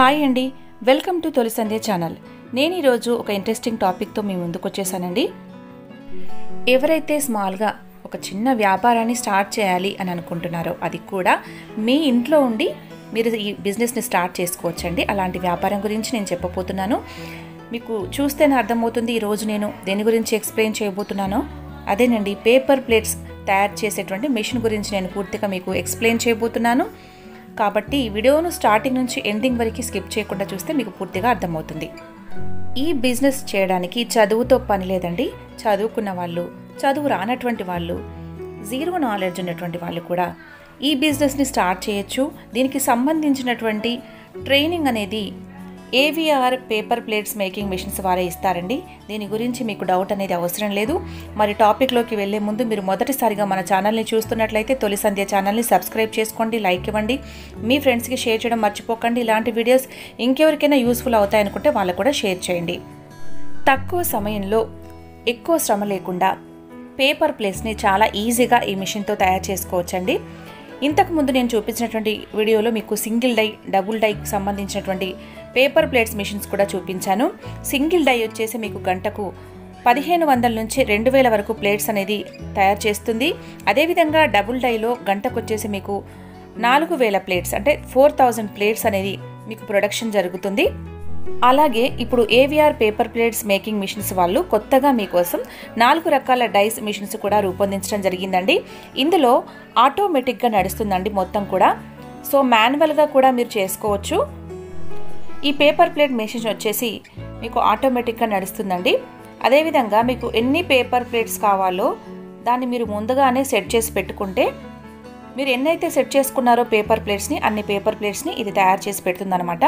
Hi అండి, welcome to తొలి సంధ్య channel. నేను ఈరోజు ఒక ఇంట్రెస్టింగ్ టాపిక్తో మీ ముందుకు వచ్చేసానండి. ఎవరైతే స్మాల్గా ఒక చిన్న వ్యాపారాన్ని స్టార్ట్ చేయాలి అని అనుకుంటున్నారో, అది కూడా మీ ఇంట్లో ఉండి మీరు ఈ బిజినెస్ని స్టార్ట్ చేసుకోవచ్చండి. అలాంటి వ్యాపారం గురించి నేను చెప్పబోతున్నాను. మీకు చూస్తేనే అర్థమవుతుంది ఈరోజు నేను దేని గురించి ఎక్స్ప్లెయిన్ చేయబోతున్నానో. అదేనండి, పేపర్ ప్లేట్స్ తయారు చేసేటువంటి మెషిన్ గురించి నేను పూర్తిగా మీకు ఎక్స్ప్లెయిన్ చేయబోతున్నాను. కాబట్టి ఈ వీడియోను స్టార్టింగ్ నుంచి ఎండింగ్ వరకు స్కిప్ చేయకుండా చూస్తే మీకు పూర్తిగా అర్థమవుతుంది. ఈ బిజినెస్ చేయడానికి చదువుతో పని లేదండి. చదువుకున్న వాళ్ళు, చదువు రానటువంటి వాళ్ళు, జీరో నాలెడ్జ్ ఉన్నటువంటి వాళ్ళు కూడా ఈ బిజినెస్ని స్టార్ట్ చేయొచ్చు. దీనికి సంబంధించినటువంటి ట్రైనింగ్ అనేది AVR paper plates making machines వారే ఇస్తారండి. దీని గురించి మీకు డౌట్ అనేది అవసరం లేదు. మరి టాపిక్లోకి వెళ్లే ముందు మీరు మొదటిసారిగా మన ఛానల్ని చూస్తున్నట్లయితే తొలి సంధ్య ఛానల్ని సబ్స్క్రైబ్ చేసుకోండి, లైక్ ఇవ్వండి, మీ ఫ్రెండ్స్కి షేర్ చేయడం మర్చిపోకండి. ఇలాంటి వీడియోస్ ఇంకెవరికైనా యూస్ఫుల్ అవుతాయనుకుంటే వాళ్ళకు కూడా షేర్ చేయండి. తక్కువ సమయంలో ఎక్కువ శ్రమ లేకుండా పేపర్ ప్లేట్స్ని చాలా ఈజీగా ఈ మిషన్తో తయారు చేసుకోవచ్చండి. ఇంతకుముందు నేను చూపించినటువంటి వీడియోలో మీకు సింగిల్ డై, డబుల్ డైకి సంబంధించినటువంటి పేపర్ ప్లేట్స్ మిషన్స్ కూడా చూపించాను. సింగిల్ డై వచ్చేసి మీకు గంటకు 1500 నుంచి 2000 వరకు ప్లేట్స్ అనేది తయారు చేస్తుంది. అదేవిధంగా డబుల్ డైలో గంటకు వచ్చేసి మీకు 4000 ప్లేట్స్ అంటే 4000 ప్లేట్స్ అనేది మీకు ప్రొడక్షన్ జరుగుతుంది. అలాగే ఇప్పుడు AVR paper plates making machines వాళ్ళు కొత్తగా మీకోసం 4 రకాల డైస్ మిషన్స్ కూడా రూపొందించడం జరిగిందండి. ఇందులో ఆటోమేటిక్గా నడుస్తుందండి మొత్తం కూడా. సో మాన్యువల్గా కూడా మీరు చేసుకోవచ్చు. ఈ పేపర్ ప్లేట్ మెషిన్ వచ్చేసి మీకు ఆటోమేటిక్గా నడుస్తుందండి. అదేవిధంగా మీకు ఎన్ని పేపర్ ప్లేట్స్ కావాలో దాన్ని మీరు ముందుగానే సెట్ చేసి పెట్టుకుంటే, మీరు ఎన్నైతే సెట్ చేసుకున్నారో పేపర్ ప్లేట్స్ని, అన్ని పేపర్ ప్లేట్స్ని ఇది తయారు చేసి పెడుతుందన్నమాట.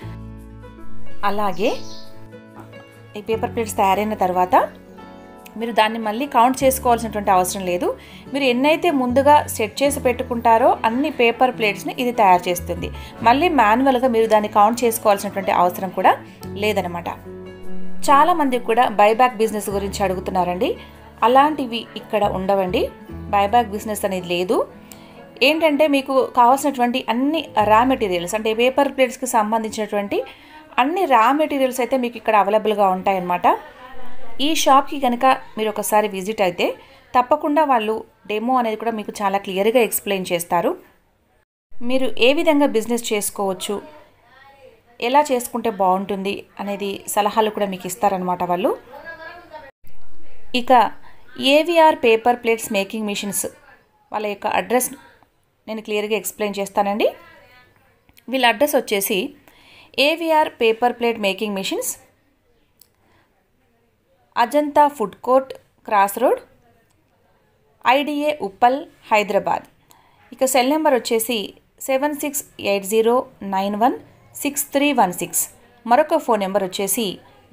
అలాగే ఈ పేపర్ ప్లేట్స్ తయారైన తర్వాత మీరు దాన్ని మళ్ళీ కౌంట్ చేసుకోవాల్సినటువంటి అవసరం లేదు. మీరు ఎన్నైతే ముందుగా సెట్ చేసి పెట్టుకుంటారో అన్ని పేపర్ ప్లేట్స్ని ఇది తయారు చేస్తుంది. మళ్ళీ మాన్యువల్గా మీరు దాన్ని కౌంట్ చేసుకోవాల్సినటువంటి అవసరం కూడా లేదనమాట. చాలామంది కూడా బైబ్యాక్ బిజినెస్ గురించి అడుగుతున్నారండి. అలాంటివి ఇక్కడ ఉండవండి. బైబ్యాక్ బిజినెస్ అనేది లేదు. ఏంటంటే మీకు కావాల్సినటువంటి అన్ని రా మెటీరియల్స్, అంటే పేపర్ ప్లేట్స్కి సంబంధించినటువంటి అన్ని రా మెటీరియల్స్ అయితే మీకు ఇక్కడ అవైలబుల్గా ఉంటాయన్నమాట. ఈ షాప్కి కనుక మీరు ఒకసారి విజిట్ అయితే తప్పకుండా వాళ్ళు డెమో అనేది కూడా మీకు చాలా క్లియర్గా ఎక్స్ప్లెయిన్ చేస్తారు. మీరు ఏ విధంగా బిజినెస్ చేసుకోవచ్చు, ఎలా చేసుకుంటే బాగుంటుంది అనేది సలహాలు కూడా మీకు ఇస్తారనమాట వాళ్ళు. ఇక AVR paper plates making machines వాళ్ళ యొక్క అడ్రస్ నేను క్లియర్గా ఎక్స్ప్లెయిన్ చేస్తానండి. వీళ్ళ అడ్రస్ వచ్చేసి AVR paper plate making machines, Ajanta food court cross road, IDA Uppal, Hyderabad. ఇక సెల్ నెంబర్ వచ్చేసి 7680916316. మరొక ఫోన్ నెంబర్ వచ్చేసి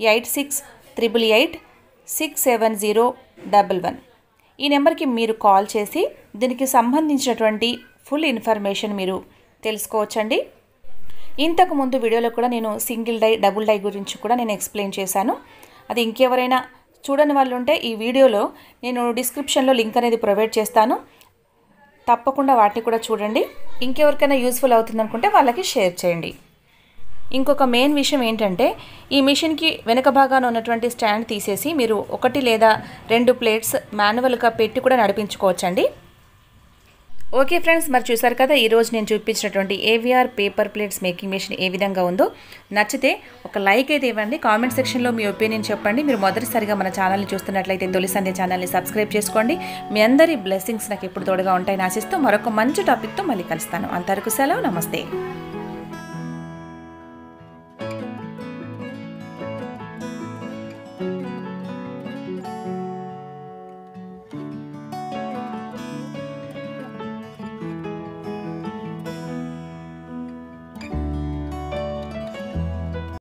8688867011. ఈ నెంబర్కి మీరు కాల్ చేసి దీనికి సంబంధించినటువంటి ఫుల్ ఇన్ఫర్మేషన్ మీరు తెలుసుకోవచ్చండి. ఇంతకుముందు వీడియోలో కూడా నేను సింగిల్ డై, డబుల్ డై గురించి కూడా నేను ఎక్స్ప్లెయిన్ చేశాను. అది ఇంకెవరైనా చూడని వాళ్ళు ఉంటే ఈ వీడియోలో నేను డిస్క్రిప్షన్లో లింక్ అనేది ప్రొవైడ్ చేస్తాను. తప్పకుండా వాటిని కూడా చూడండి. ఇంకెవరికైనా యూస్ఫుల్ అవుతుంది అనుకుంటే వాళ్ళకి షేర్ చేయండి. ఇంకొక మెయిన్ విషయం ఏంటంటే, ఈ మిషన్కి వెనక భాగాన ఉన్నటువంటి స్టాండ్ తీసేసి మీరు 1 లేదా 2 ప్లేట్స్ మాన్యువల్గా పెట్టి కూడా నడిపించుకోవచ్చండి. ఓకే ఫ్రెండ్స్, మరి చూసారు కదా ఈరోజు నేను చూపించినటువంటి AVR paper plates making machine ఏ విధంగా ఉందో. నచ్చితే ఒక లైక్ అయితే ఇవ్వండి. కామెంట్ సెక్షన్లో మీ ఒపీనియన్ చెప్పండి. మీరు మొదటిసారిగా మన ఛానల్ని చూస్తున్నట్లయితే తొలి సంధ్య ఛానల్ని సబ్స్క్రైబ్ చేసుకోండి. మీ అందరి బ్లెస్సింగ్స్ నాకు ఎప్పుడు తోడుగా ఉంటాయని ఆశిస్తూ మరొక మంచి టాపిక్తో మళ్ళీ కలుస్తాను. అంతవరకు సెలవు, నమస్తే.